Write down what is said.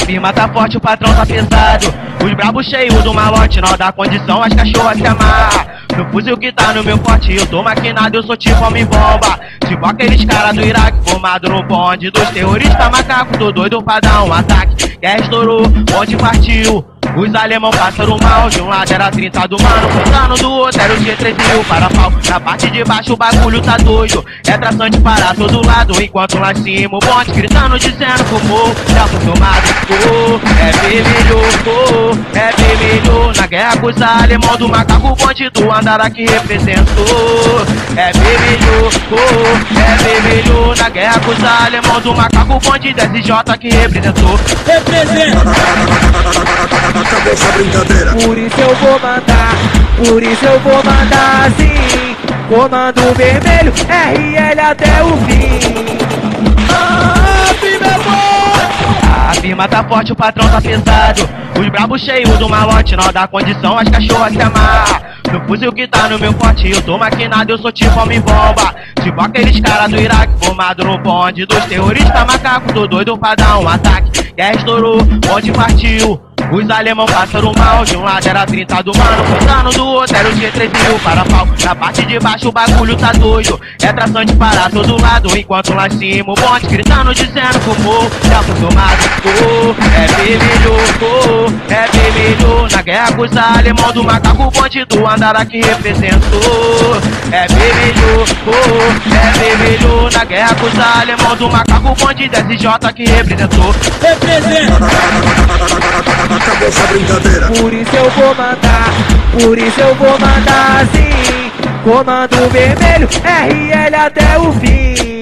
firma tá forte, o patrão tá pesado. Os brabos cheios do malote, não dá condição, as cachorras se amarram. No fuzil que tá no meu corte, eu tô maquinado, eu sou tipo homem-bomba. Tipo aqueles caras do Iraque, formado no bonde dos terroristas macacos. Tô doido pra dar um ataque, guerra estourou, bonde partiu. Os alemão passaram mal, de um lado era 30 do mano, contando do outro era o G3 e o para-pau. Na parte de baixo o bagulho tá doido, é traçante para todo lado, enquanto lá em cima o bonde gritando, dizendo como já acostumado. É vermelho, é vermelho, na guerra com os alemão do macaco, o bonde do Andara que representou. É vermelho, é vermelho, na guerra com os alemão do macaco, o bonde da SJ que representou. Acabou essa brincadeira. Por isso eu vou mandar, por isso eu vou mandar assim. Comando vermelho, RL até o fim. A firma tá forte, o patrão tá pesado. Os brabos cheios do malote, não dá condição, as cachorras se amarram. No fuzil que tá no meu corte, eu tô maquinado, eu sou tipo homem-bomba. Tipo aqueles caras do Iraque, formado no bonde dos terroristas macacos. Tô doido pra dar um ataque, guerra estourou, bonde partiu. Os alemão passaram mal, de um lado era 30 do mano, contando do outro era o G3 e o para-pau. Na parte de baixo o bagulho tá doido, é traçante para todo lado, enquanto lá em cima o bonde gritando, dizendo como já acostumado. É vermelho, é vermelho, na guerra com os alemão do macaco, o bonde do Andara que representou. É vermelho, é vermelho, na guerra com os alemão do macaco, o bonde da SJ que representou. Acabou essa brincadeira. Por isso eu vou mandar, por isso eu vou mandar assim. Comando vermelho, RL até o fim.